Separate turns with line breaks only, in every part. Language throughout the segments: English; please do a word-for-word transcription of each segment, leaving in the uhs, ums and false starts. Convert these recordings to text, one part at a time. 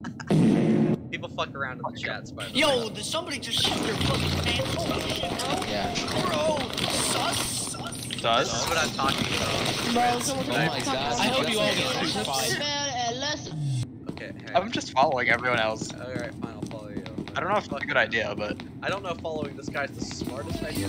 People fuck around in the chats, by the
Yo,
way.
did somebody just shit their fucking pants? Holy shit, bro.
Yeah.
Bro, sus, sus.
This is what I'm talking about.
Bro, oh my god.
I hope you all get
crucified.
Okay, hey.
I'm just following everyone else.
Alright, fine, I'll follow you.
I don't know if it's a good idea, but
I don't know if following this guy's the smartest idea.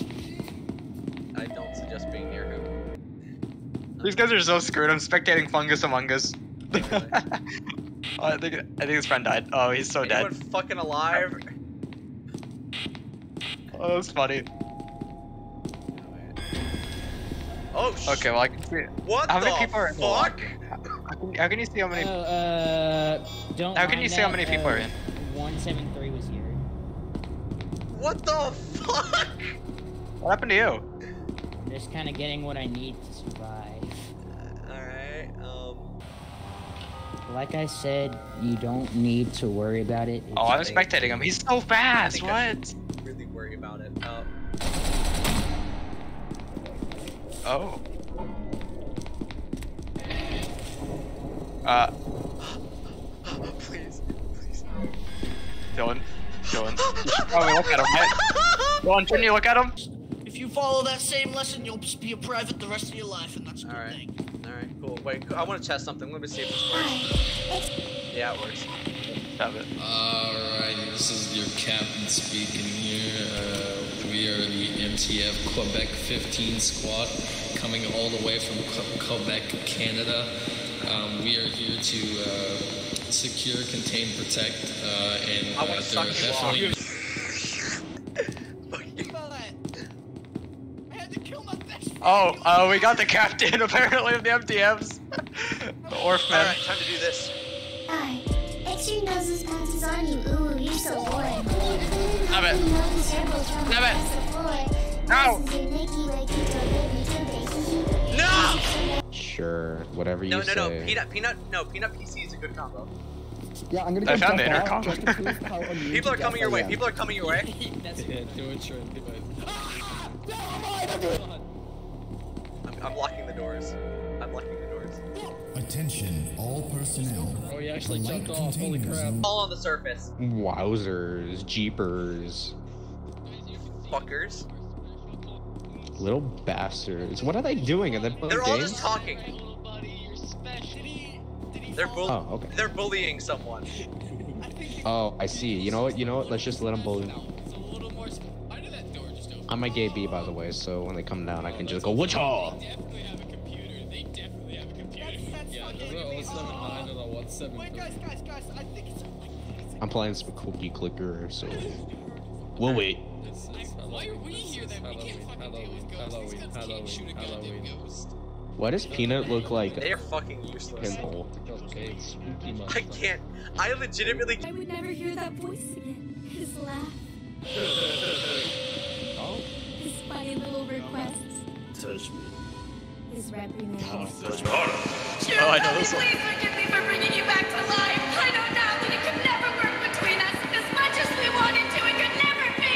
I don't suggest being near him.
these guys are so screwed. I'm spectating Fungus Among Us.
Really?
oh, I think I think his friend died. Oh, he's so
Anyone
dead.
fucking alive?
Oh, that's funny.
Oh sh-
Okay, well I can see.
What
How
the
many people are in the
fuck?
lock? How can, how can you see how many?
Uh, uh, don't
How can
mind
you see how
that,
many
uh,
people are in?
one seven three was here.
What the fuck?
What happened to you?
I'm just kind of getting what I need to survive.
Alright, um...
Like I said, you don't need to worry about it.
Oh, I'm
It's-
spectating him. He's so fast.
think I
What?
really worry about it. Uh,
Oh. Uh.
please, please.
Dylan. Dylan. You should probably look at him, right? Dylan, shouldn't you look at him?
If you follow that same lesson, you'll just be a private the rest of your life, and that's a good
Alright.
thing.
Alright, cool. Wait, I want to test something. Let me see if this works. Yeah, it works.
Stop it.
Alright, this is your captain speaking here. Uh, we are the M T F Quebec fifteen squad, coming all the way from Que- Quebec, Canada. Um, we are here to uh, secure, contain, protect, uh, and
I
uh,
wanna
there
suck
are
you
definitely...
I had to kill my best friend.
Oh, uh, we got the captain apparently of the M T Fs. The Orphan.
Alright, time to do this.
Hi. Extra noses passes on you. Ooh, you're so boring.
Stop it. Stop it. No!
No!
Sure, whatever you
No, no,
say.
no. Peanut, peanut, no. Peanut P C is a good combo.
Yeah, I'm gonna
I
go
found the
back
intercom.
out just to prove how amusing
People are
Jeff
coming your
I
way.
am.
People are coming your way.
Yeah, do it, sure. Do it.
I'm, I'm locking the doors. I'm locking the doors.
Attention, all personnel.
Oh, he actually
The light
jumped off. Holy
containers
crap.
no-
All on the surface.
Wowzers, jeepers,
Fuckers.
little bastards. What are they doing? Are they playing
They're all
games?
just talking. They're bull-
Oh, okay.
They're bullying someone.
Oh, I see. You know what? You know what? Let's just let them bully. I'm a gay B, by the way, so when they come down, I can just go, "What's all?"
Yeah, there's a oh seven nine and a one seven
Wait, guys, guys, guys, I think it's...
I'm playing some cookie clicker, so we'll wait.
Why are we here then? We can't fucking deal with ghosts. These guys can't shoot a goddamn ghost.
Why does Peanut look like
They
a
are fucking useless.
pinhole?
Okay, spooky
I
monster.
can't. I legitimately.
I would never hear that voice again. His laugh.
Oh.
His funny little requests.
Touch me.
His reprimand.
Oh, I know this one.
Please forgive me for bringing you back to life. I know now that it could never work between us. As much as we wanted to, it could never be.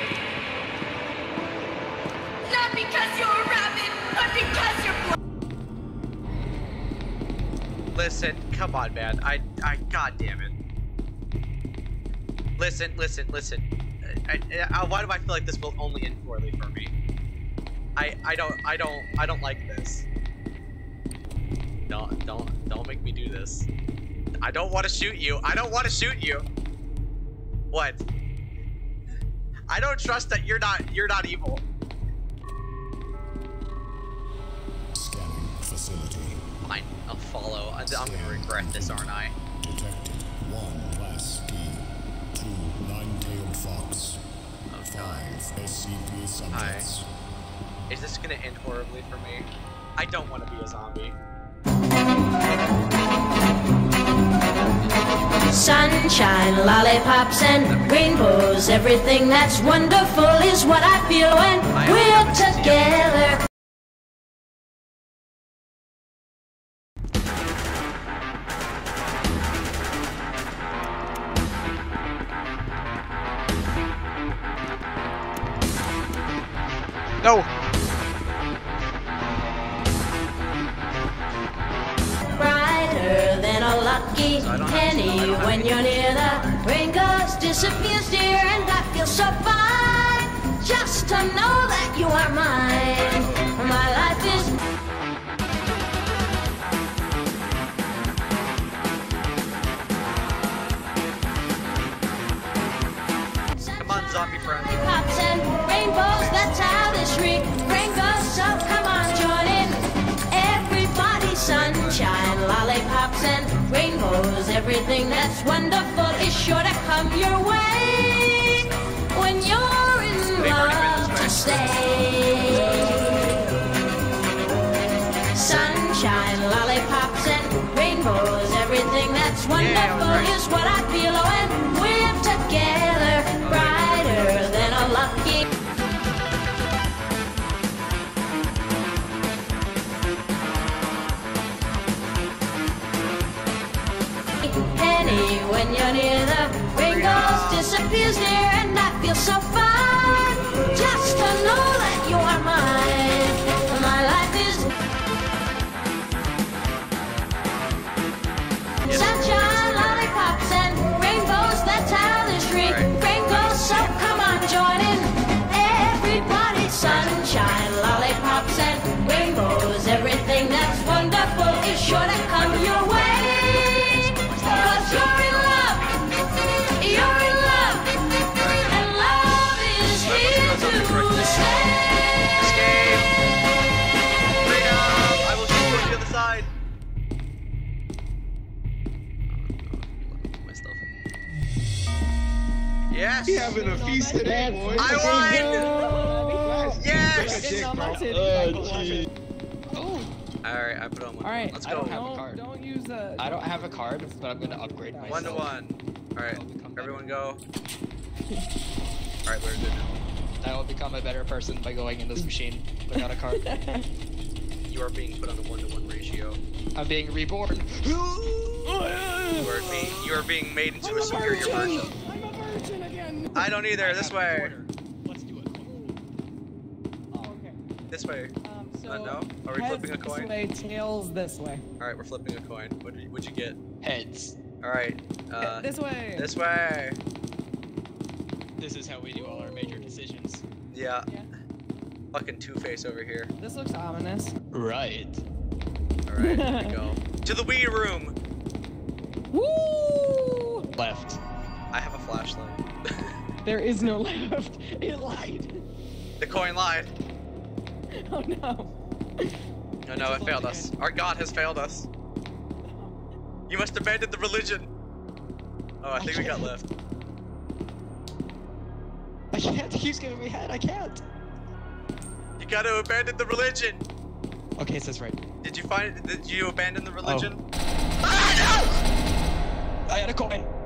Not because you're a rabbit, but because you're blind.
Listen, come on, man. I, I, god damn it. Listen, listen, listen. I, I, I, why do I feel like this will only end poorly for me? I, I don't, I don't, I don't like this. Don't, don't, don't make me do this. I don't want to shoot you. I don't want to shoot you. What? I don't trust that you're not, you're not evil.
Scanning facility.
Fine, I'll follow. I, I'm gonna regret this, aren't I?
Detected. One glass ski. Two nine-tailed fox.
Oh,
Five S C P subjects.
Is this gonna end horribly for me? I don't want to be a zombie.
Sunshine, lollipops, and rainbows. Everything that's wonderful is what I feel when
I
we're together.
No.
Brighter than a lucky
I don't have
Penny,
I don't have
when
any-
you're near the rain goes, disappears, dear, and I feel so fine. Just to know that you are mine. My life is.
Come on, zombie friend.
Pops and rainbows, that's how this ring goes. So come on, join in. Everybody, sunshine, lollipops and rainbows. Everything that's wonderful is sure to come your way when you're in love to stay. Sunshine, lollipops and rainbows. Everything that's wonderful is what I feel when we're together, brighter than a lucky. Penny, when you're near the rain goes, disappears there, and I feel so fine. Just to know that you are mine. My life is sunshine, lollipops, and rainbows. That's how this ring ring goes. So come on, join in. Everybody, sunshine, lollipops, and rainbows. Everything that's wonderful is sure to come your way. Cause you're in love, you're in love, and love is here to stay.
Escape! Freedom! I will shoot you on the other side. My stuff. Yes!
We having a feast today, boys.
I won! Yes!
Oh,
Alright, I put on one.
Alright,
Let's
I
go.
don't have a card. Don't use a.
I don't have a card, but I'm gonna upgrade myself.
One to one. Alright, everyone go. Alright, we're good now.
I will become a better person by going in this machine without a card.
You are being put on a one-to-one ratio.
I'm being reborn.
You are being you are being made into a superior version.
I'm a virgin again.
I don't either. This way.
Let's do it.
Oh, okay.
This way.
Um, so
Uh, no? Are we
heads
flipping a coin?
This way, tails this way.
All right, we're flipping a coin. What did you, what'd you get?
Heads.
All right. Uh,
this way.
This way.
This is how we do all our major decisions.
Yeah.
Yeah.
Fucking Two-Face over here.
This looks ominous.
Right.
All right, here we go. To the Wii room.
Woo!
Left.
I have a flashlight.
There is no left. It lied.
The coin lied.
Oh no.
Oh no, it failed us. Our god has failed us. You must abandon the religion. Oh, I think we got left.
I can't. He keeps giving me head. I can't.
You gotta abandon the religion.
Okay, it says right.
Did you find? Did you abandon the religion?
Oh.
Ah, no!
I had a coin.